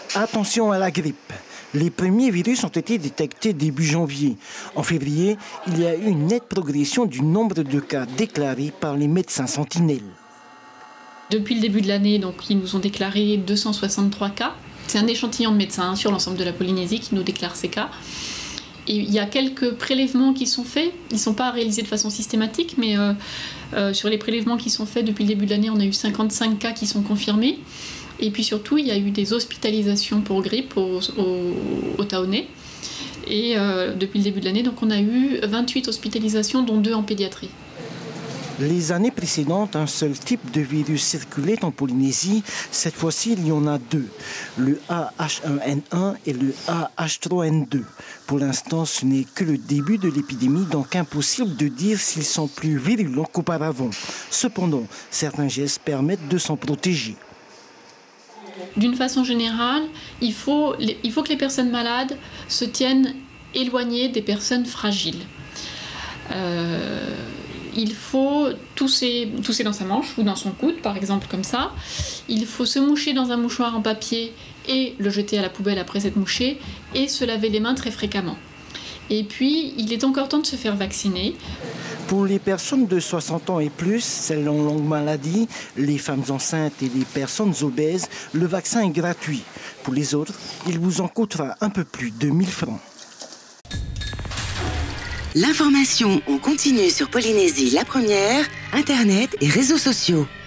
Attention à la grippe. Les premiers virus ont été détectés début janvier. En février, il y a eu une nette progression du nombre de cas déclarés par les médecins sentinelles. Depuis le début de l'année, ils nous ont déclaré 263 cas. C'est un échantillon de médecins sur l'ensemble de la Polynésie qui nous déclare ces cas. Et il y a quelques prélèvements qui sont faits. Ils ne sont pas réalisés de façon systématique, mais sur les prélèvements qui sont faits depuis le début de l'année, on a eu 55 cas qui sont confirmés. Et puis surtout, il y a eu des hospitalisations pour grippe au Taonais. Et depuis le début de l'année, on a eu 28 hospitalisations, dont 2 en pédiatrie. Les années précédentes, un seul type de virus circulait en Polynésie. Cette fois-ci, il y en a 2, le AH1N1 et le AH3N2. Pour l'instant, ce n'est que le début de l'épidémie, donc impossible de dire s'ils sont plus virulents qu'auparavant. Cependant, certains gestes permettent de s'en protéger. D'une façon générale, il faut que les personnes malades se tiennent éloignées des personnes fragiles. Il faut tousser dans sa manche ou dans son coude, par exemple, comme ça. Il faut se moucher dans un mouchoir en papier et le jeter à la poubelle après s'être mouché et se laver les mains très fréquemment. Et puis, il est encore temps de se faire vacciner. Pour les personnes de 60 ans et plus, celles en longue maladie, les femmes enceintes et les personnes obèses, le vaccin est gratuit. Pour les autres, il vous en coûtera un peu plus de 1000 francs. L'information en continu sur Polynésie la première, Internet et réseaux sociaux.